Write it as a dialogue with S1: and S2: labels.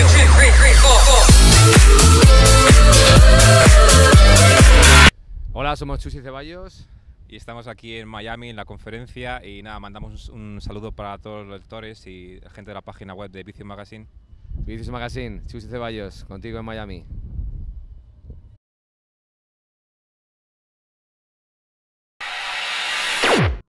S1: Hola, somos Chus y Ceballos y estamos aquí en Miami en la conferencia y nada, mandamos un saludo para todos los lectores y gente de la página web de Vicious Magazine.
S2: Vicious Magazine, Chus y Ceballos, contigo en Miami.